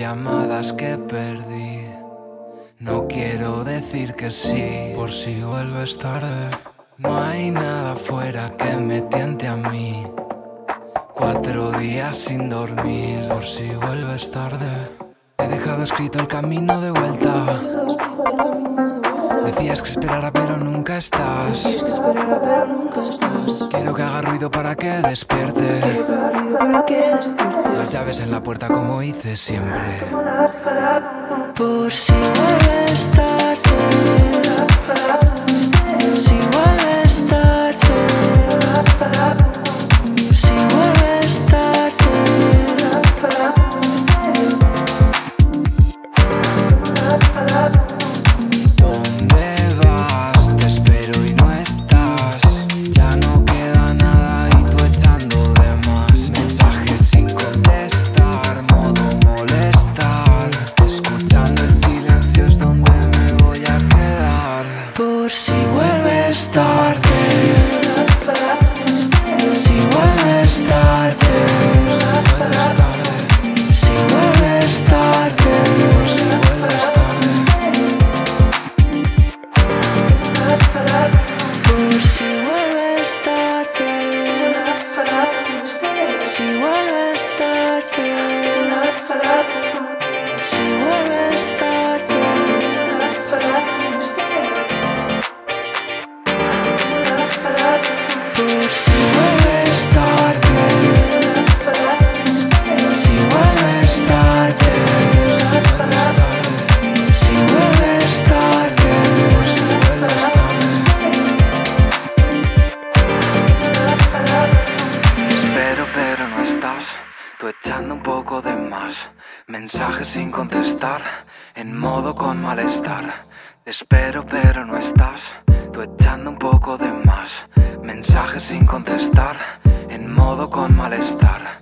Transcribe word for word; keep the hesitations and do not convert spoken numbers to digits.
llamadas que perdí. No quiero decir que sí, por si vuelves tarde. No hay nada afuera que me tiente a mí. Cuatro días sin dormir, por si vuelves tarde. He dejado escrito el camino de vuelta. Decías que esperara pero nunca estás. Decías que esperara pero nunca estás. Quiero que haga ruido para que despierte. Quiero que haga ruido para que despierte. Las llaves en la puerta como hice siempre. Por si vuelves tarde. Si vuelves tarde. Si vuelves tarde. ¿Dónde vas? Te espero y no estás. Ya no queda nada y tú echando de más. Mensajes sin contestar, modo molestar. Escuchando el silencio es donde me voy a quedar. Por si vuelves tarde. Si vuelves tarde. Si vuelves tarde, Si vuelves tarde. por si vuelves tarde. Por si vuelves tarde. Si vuelves tarde. Si vuelves tarde. Por si vuelves tarde. Si vuelves tarde. Vuelves tarde, Si vuelves tarde. por si vuelves tarde. Espero pero no estás, tú echando un poco de más. Mensajes sin contestar, en modo con malestar. Te espero pero no estás, tú echando un poco de más. Mensajes sin contestar, en modo con malestar.